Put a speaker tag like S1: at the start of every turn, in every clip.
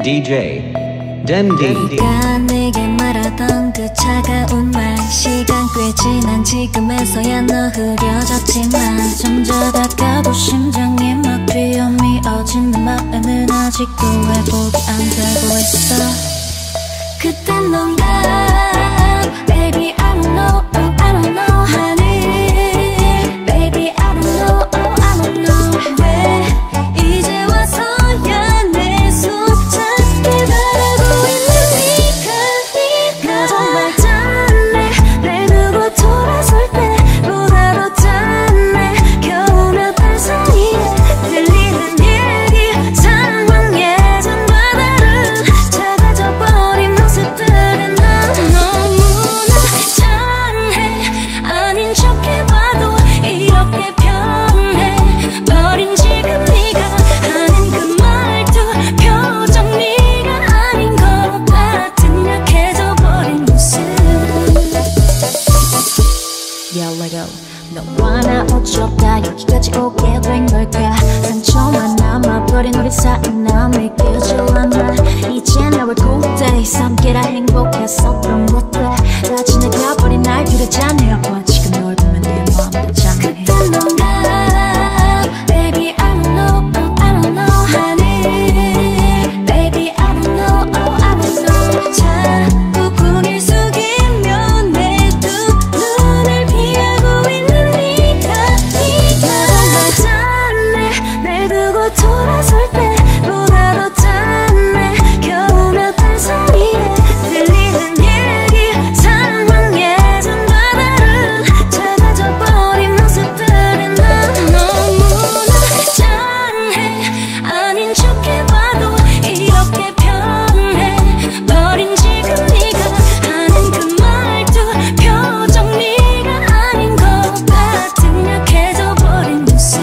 S1: DJ 댄디.
S2: 네가 내게 말하던 그 차가운 말, 시간 꽤 지난 지금에서야 너 흐려졌지만 점점 다가도 심장이 막 뛰어미어진 내 마음은 아직도 회복이 안 되고 있어. 그땐 농담 Baby I don't know, oh, I don't know honey Baby I don't know, oh, I don't know 왜 이제 와서야 내 손 잡기 바라고 있는 네가 나 정말 짠해 날 두고 돌아설 때보다 더 짠해 겨우 몇 달 사이에 들리는 얘기 상황 예전과 다른 작아져 버린 모습들은 난 너무나 짠해 아닌 척해봐도 이렇게 변해 버린 지금 네가 하는 그 말투 표정 네가 아닌 것 같은 약해져 버린 모습. Yo, Lego 너와 나 어쩌다 여기까지 오게 된 걸까. 상처만 남아버린 우리 사이 난 믿기질 않아. 이제 나의 고대 삼계라 행복했었던 것들 다 지나가버린 날 그러잖아요. 지금 널 보면 내 마음도 짠해. 그땐 농담 Baby I don't know, oh, I don't know honey Baby I don't know, oh, I don't know 자꾸 고개를 숙이며 내 두 눈을 피하고 있는 네가 정말 짠해 날 두고 돌아설 때보다 더 짠해 겨우 몇 달 사이에 들리는 얘기 상황 예전과 다른 작아져 버린 모습들은 난 너무나 짠해 아닌 척해봐도 이렇게 변해 버린 지금 네가 하는 그 말투 표정 네가 아닌 것 같은 약해져 버린 모습.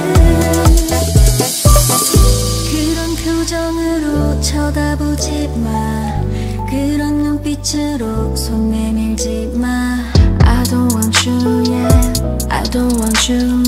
S2: 그런 표정으로 쳐다보지 마 그런 눈빛으로 손 내밀지 마 I don't want you, yeah I don't want you